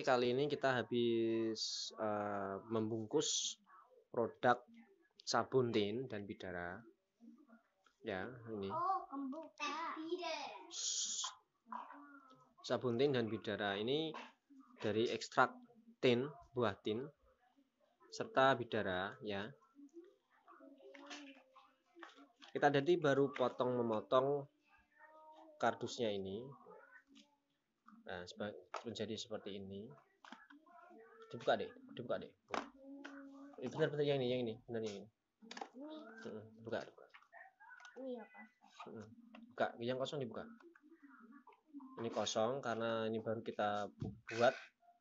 Oke, kali ini kita habis membungkus produk sabun tin dan bidara. Ya, ini. Sabun tin dan bidara ini dari ekstrak tin, buah tin, serta bidara, ya. Kita tadi baru memotong kardusnya ini. Nah, menjadi seperti ini. Dibuka deh. Benar yang ini, benar yang ini. Buka. Buka, yang kosong dibuka. Ini kosong karena ini baru kita buat.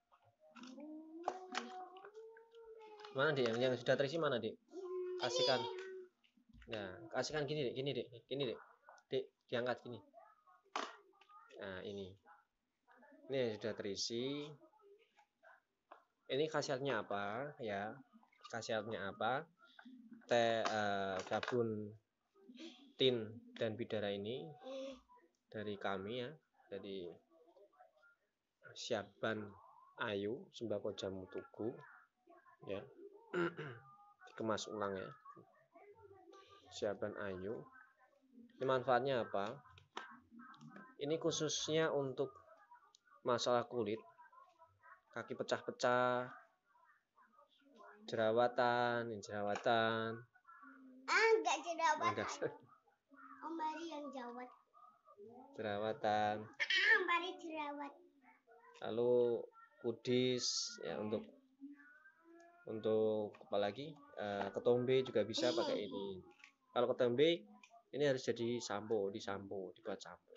Mana Dek? Yang sudah terisi mana Dek? Kasihkan. Nah, kasihkan gini Dek. Dek, diangkat gini. Nah, ini. Ini yang sudah terisi. Ini khasiatnya apa ya? Khasiatnya apa? Sabun tin dan bidara ini dari kami ya, dari Syaban Ayu Sembako Jamu Tugu ya. Dikemas ulang ya. Syaban Ayu. Ini manfaatnya apa? Ini khususnya untuk masalah kulit, kaki pecah-pecah, jerawatan. Enggak jerawatan. Om Bari yang jawat. Jerawatan. Om Bari jerawat. Lalu kudis ya, untuk apalagi ketombe juga bisa pakai ini. Kalau ketombe ini harus jadi dibuat sampo.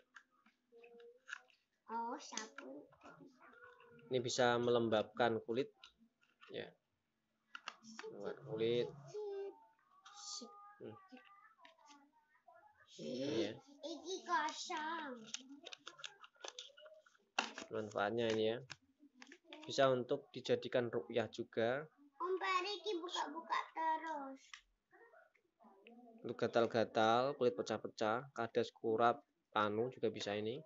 Oh, sabun. Ini bisa melembabkan kulit ya. Kulit. Ini ya. Ini kosong. Manfaatnya ini ya. Bisa untuk dijadikan ruqyah juga. Om Bari buka-buka terus. Untuk gatal-gatal, kulit pecah-pecah, kadas, kurap, panu juga bisa ini.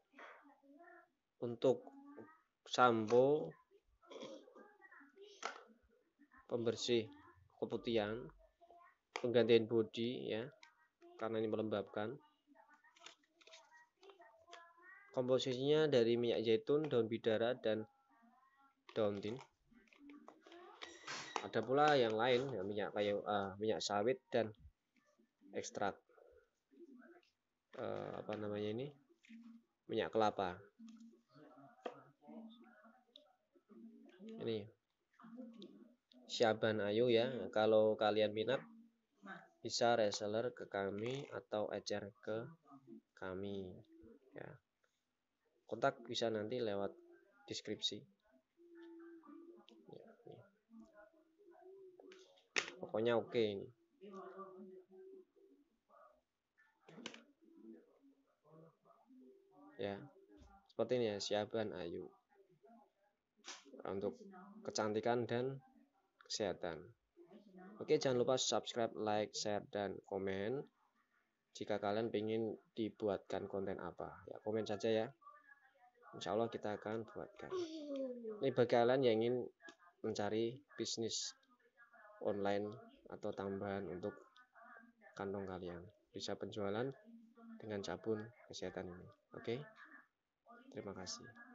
Untuk sampo pembersih keputihan, penggantian body ya, karena ini melembabkan. Komposisinya dari minyak zaitun, daun bidara, dan daun tin. Ada pula yang lain ya, minyak sawit dan ekstrak minyak kelapa. Ini Syaban Ayu ya. Kalau kalian minat bisa reseller ke kami atau ecer ke kami ya. Kontak bisa nanti lewat deskripsi ya, ya. Pokoknya oke ini. Ya, seperti ini ya, Syaban Ayu untuk kecantikan dan kesehatan. Oke, jangan lupa subscribe, like, share, dan komen. Jika kalian ingin dibuatkan konten apa, ya komen saja ya. Insya Allah kita akan buatkan. Ini bagi kalian yang ingin mencari bisnis online atau tambahan untuk kantong kalian, bisa penjualan dengan sabun kesehatan ini. Oke, terima kasih.